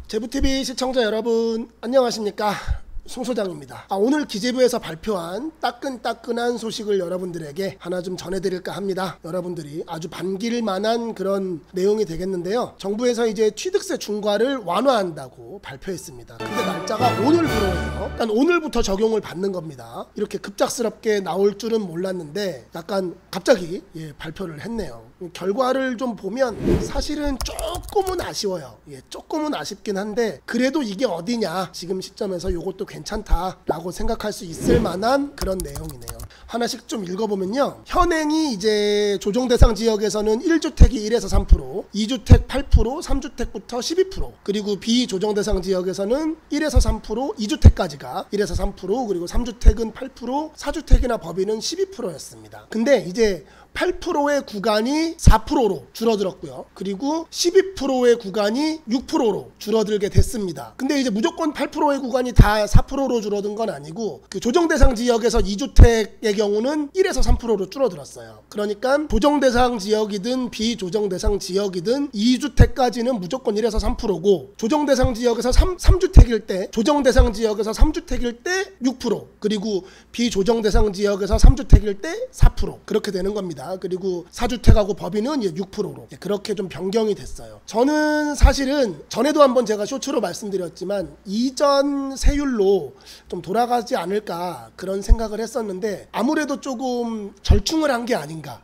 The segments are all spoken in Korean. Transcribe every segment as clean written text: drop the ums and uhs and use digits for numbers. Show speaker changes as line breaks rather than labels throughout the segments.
제부TV 시청자 여러분 안녕하십니까, 송 소장입니다. 오늘 기재부에서 발표한 따끈따끈한 소식을 여러분들에게 하나 좀 전해드릴까 합니다. 여러분들이 아주 반길 만한 그런 내용이 되겠는데요. 정부에서 이제 취득세 중과를 완화한다고 발표했습니다. 근데 날짜가 오늘부로예요. 일단 오늘부터 적용을 받는 겁니다. 이렇게 급작스럽게 나올 줄은 몰랐는데 약간 갑자기 발표를 했네요. 결과를 좀 보면 사실은 조금은 아쉬워요. 조금은 아쉽긴 한데 그래도 이게 어디냐, 지금 시점에서 이것도 괜찮다라고 생각할 수 있을 만한 그런 내용이네요. 하나씩 좀 읽어보면요. 현행이 이제 조정대상 지역에서는 1주택이 1에서 3%, 2주택 8%, 3주택부터 12%, 그리고 비조정대상 지역에서는 1에서 3%, 2주택까지가 1에서 3%, 그리고 3주택은 8%, 4주택이나 법인은 12%였습니다. 근데 이제 8%의 구간이 4%로 줄어들었고요. 그리고 12%의 구간이 6%로 줄어들게 됐습니다. 근데 이제 무조건 8%의 구간이 다 4%로 줄어든 건 아니고 그 조정대상 지역에서 2주택의 경우는 1에서 3%로 줄어들었어요. 그러니까 조정대상 지역이든 비조정대상 지역이든 2주택까지는 무조건 1에서 3%고 조정대상 지역에서 3주택일 때, 조정대상 지역에서 3주택일 때 6%, 그리고 비조정대상 지역에서 3주택일 때 4%, 그렇게 되는 겁니다. 그리고 4주택하고 법인은 6%로 그렇게 좀 변경이 됐어요. 저는 사실은 전에도 한번 제가 쇼츠로 말씀드렸지만 이전 세율로 좀 돌아가지 않을까 그런 생각을 했었는데 아무래도 조금 절충을 한 게 아닌가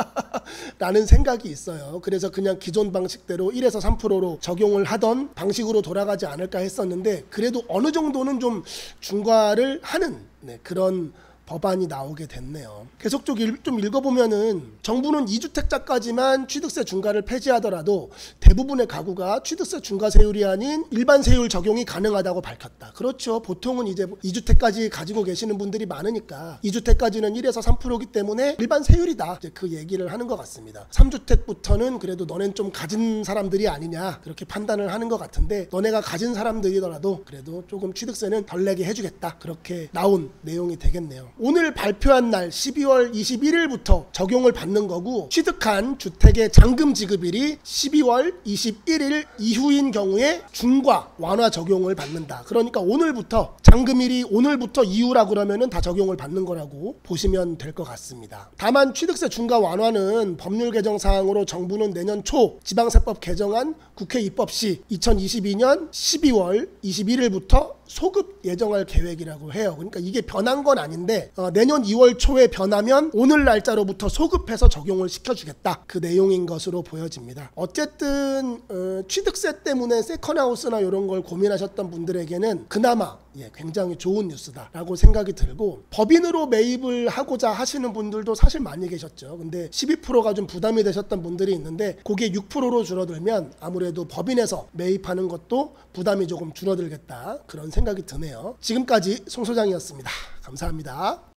라는 생각이 있어요. 그래서 그냥 기존 방식대로 1에서 3%로 적용을 하던 방식으로 돌아가지 않을까 했었는데 그래도 어느 정도는 좀 중과를 하는 그런 법안이 나오게 됐네요. 계속 좀 읽어보면은 정부는 2주택자까지만 취득세 중과를 폐지하더라도 대부분의 가구가 취득세 중과세율이 아닌 일반 세율 적용이 가능하다고 밝혔다. 그렇죠. 보통은 이제 2주택까지 가지고 계시는 분들이 많으니까 2주택까지는 1에서 3%이기 때문에 일반 세율이다, 이제 그 얘기를 하는 것 같습니다. 3주택부터는 그래도 너넨 좀 가진 사람들이 아니냐 그렇게 판단을 하는 것 같은데 너네가 가진 사람들이더라도 그래도 조금 취득세는 덜 내게 해주겠다, 그렇게 나온 내용이 되겠네요. 오늘 발표한 날 12월 21일부터 적용을 받는 거고, 취득한 주택의 잔금 지급일이 12월 21일 이후인 경우에 중과 완화 적용을 받는다. 그러니까 오늘부터, 잔금일이 오늘부터 이후라 그러면은 다 적용을 받는 거라고 보시면 될 것 같습니다. 다만 취득세 중과 완화는 법률 개정 사항으로 정부는 내년 초 지방세법 개정안 국회 입법 시 2022년 12월 21일부터 소급 예정할 계획이라고 해요. 그러니까 이게 변한 건 아닌데 내년 2월 초에 변하면 오늘 날짜로부터 소급해서 적용을 시켜주겠다, 그 내용인 것으로 보여집니다. 어쨌든 취득세 때문에 세컨하우스나 이런 걸 고민하셨던 분들에게는 그나마 굉장히 좋은 뉴스다라고 생각이 들고, 법인으로 매입을 하고자 하시는 분들도 사실 많이 계셨죠. 근데 12%가 좀 부담이 되셨던 분들이 있는데 그게 6%로 줄어들면 아무래도 법인에서 매입하는 것도 부담이 조금 줄어들겠다, 그런 생각이 드네요. 지금까지 송 소장이었습니다. 감사합니다.